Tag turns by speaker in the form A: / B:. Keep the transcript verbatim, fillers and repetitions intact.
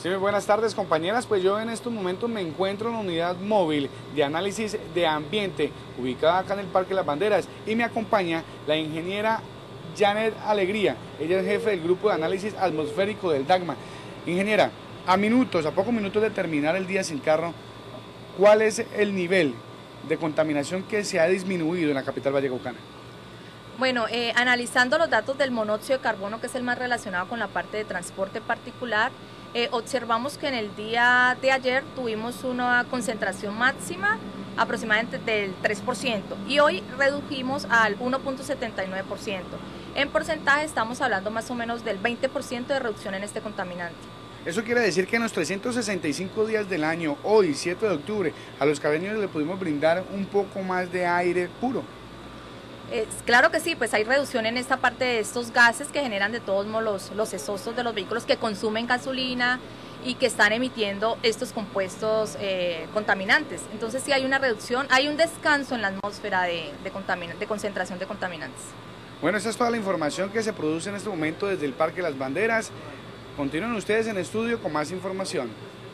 A: Sí, muy buenas tardes, compañeras. Pues yo en estos momentos me encuentro en la unidad móvil de análisis de ambiente ubicada acá en el Parque Las Banderas y me acompaña la ingeniera Janet Alegría. Ella es jefe del grupo de análisis atmosférico del DACMA. Ingeniera, a minutos, a pocos minutos de terminar el día sin carro, ¿cuál es el nivel de contaminación que se ha disminuido en la capital vallecaucana?
B: Bueno, eh, analizando los datos del monóxido de carbono, que es el más relacionado con la parte de transporte particular, eh, observamos que en el día de ayer tuvimos una concentración máxima aproximadamente del tres por ciento y hoy redujimos al uno punto setenta y nueve por ciento. En porcentaje estamos hablando más o menos del veinte por ciento de reducción en este contaminante.
A: Eso quiere decir que en los trescientos sesenta y cinco días del año, hoy siete de octubre, a los caleños le pudimos brindar un poco más de aire puro.
B: Eh, claro que sí, pues hay reducción en esta parte de estos gases que generan de todos modos los, los exhaustos de los vehículos que consumen gasolina y que están emitiendo estos compuestos eh, contaminantes. Entonces sí hay una reducción, hay un descanso en la atmósfera de, de, contamin- de concentración de contaminantes.
A: Bueno, esa es toda la información que se produce en este momento desde el Parque Las Banderas. Continúen ustedes en estudio con más información.